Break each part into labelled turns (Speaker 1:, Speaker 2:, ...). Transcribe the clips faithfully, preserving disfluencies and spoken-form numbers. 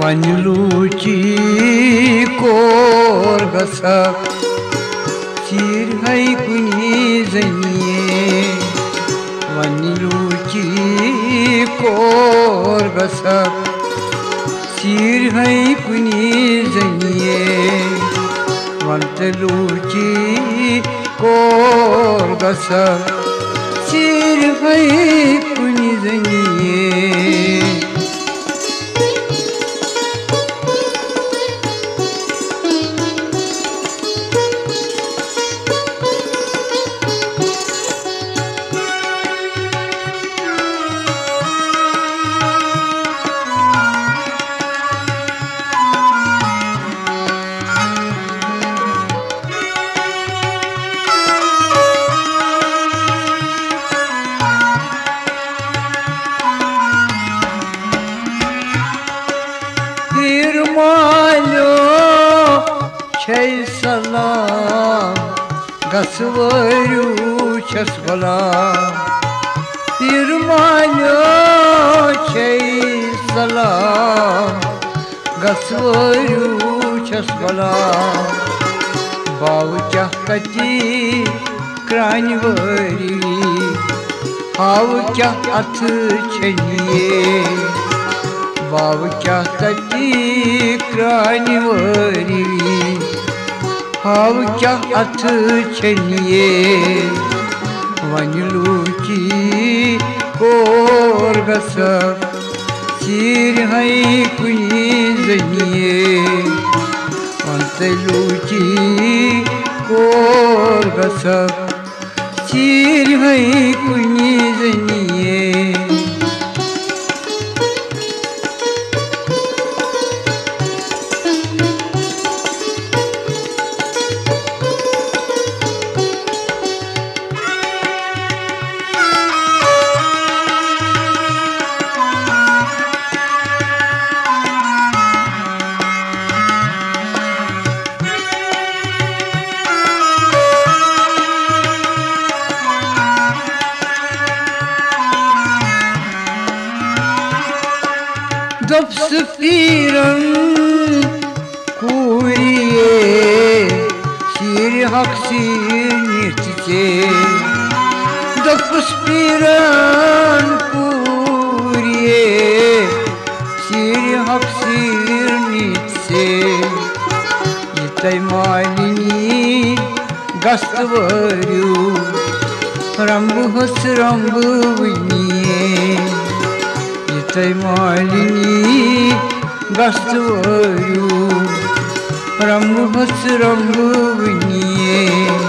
Speaker 1: वनलूची कोर गसक चीर है कुनी जनिए वनलूची कोर गसक चीर है कुनी जनिए वनलूची कोर गसक चीर है कुनी जनिए सलाम गसवरू छस गुलाम तिरमालो छै सलाम गसवरू छस गुलाम बाव चकती क्रानवरी हाव क्या अथ छनिए बाव चकती क्रानवरी हाव क्या अथ छनिए वनलूची कोर गसक चीर है कुनी जनिए वनलूची कोर गसक चीर है कुनी जनिए दफ्स पीरन कुरिए शीर हक शीर निचे दफ्स पीरन कुरिए शीर हक शीर निचे ये मालिनी गस्तवरू रंग हस रंग विनिए तै मालिनी गस्तवरू रंग हस रंग विनिए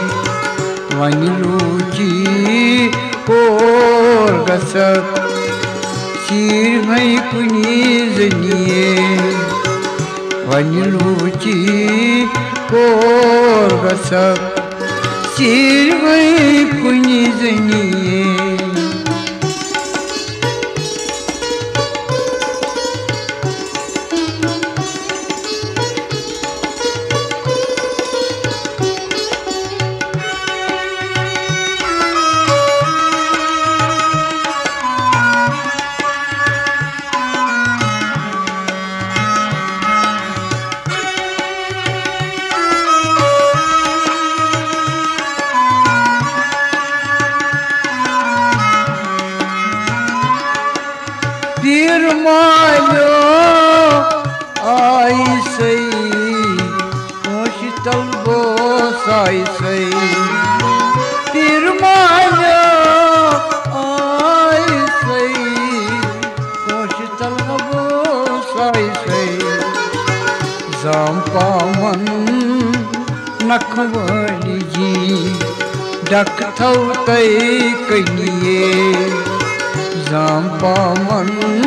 Speaker 1: वनलूची कोर गसक चीर है कुनी जनिए वनलूची कोर गसक चीर है कुनी जनिए तिरमालो आई सही होश तलबो साई सही तिरमालो आई सही होश तलबो साई सही जाम्पा मन नखवली जी डक थौ तई कनिए जाम्पा मन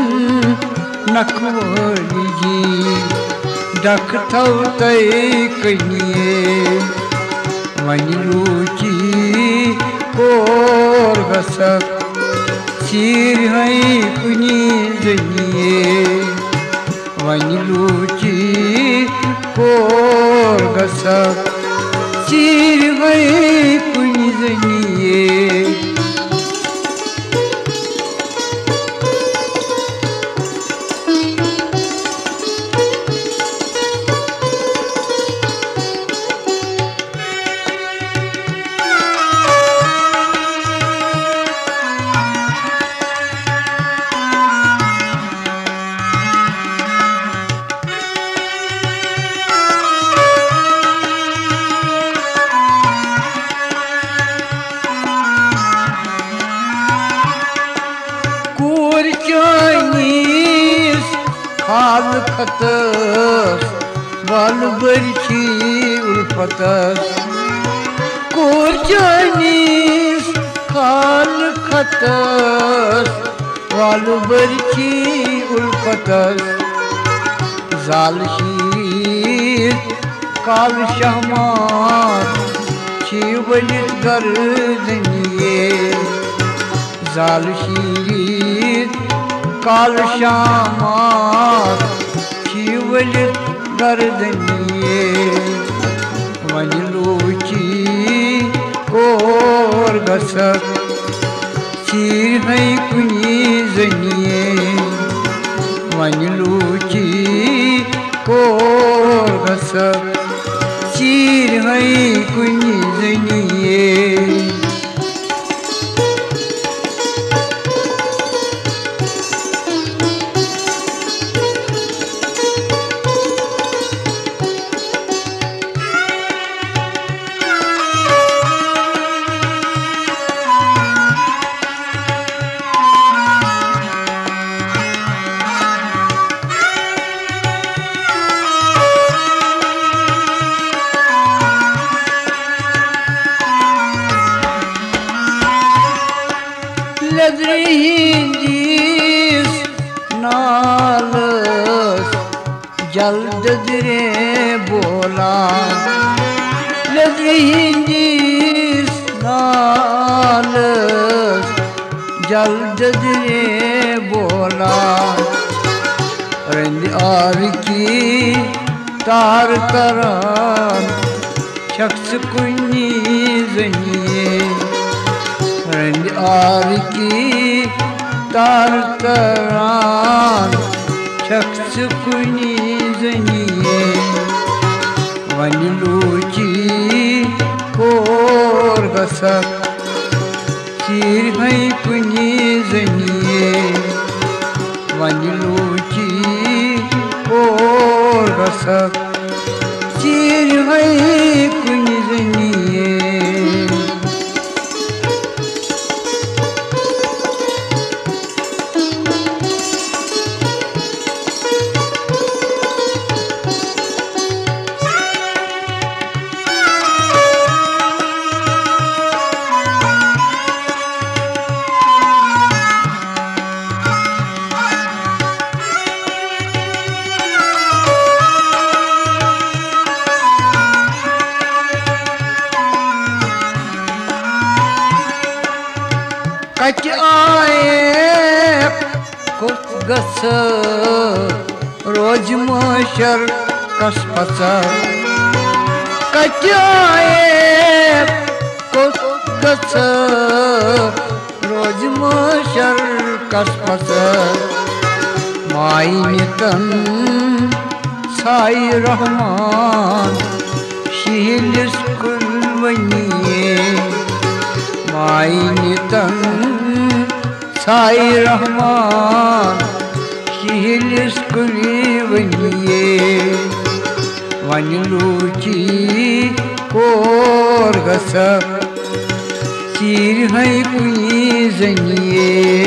Speaker 1: नखवली जी डक थौ तई कनिए वनलूची कोर गसक चीर है कुनी जनिए वनलूची कोर गसक चीर है कुनी जनिए कोर चानीस खाल खतस बाल बरछी उल्फतस कोर चानीस खाल खतस बाल बरछी उल्फतस जाल शीर काल शहमात शिवलित गर्दनिये जाल शीर काल शहमात शिवलित गर्दनिये वनलूची कोर गसक शीर है कुनी जनिये वनलूची कोर गसक शीर है कुनी जनिये लदरीस नालस जल्द दरे बोला लदरीस नालस जल्द दरे बोला रंद आर की तार तरन शख्स कुनी जनिए रंद आर की तार तरान शख्स कुनी जनिए वनलूची कोर गसक शीर है कुनी जनिए वनलूची कोर गसक शीर है कुनी जनिए कच आए कुछ गस रोज मोशर कस फस कच आए कुछ गस रोज मोशर कस फस माई नितन साई रहमान शीलिस कुलवनिये माई नितन साई रहमान शीलिस कुलवनिये वनलूची कोर गसक शीर है कुनी जनिये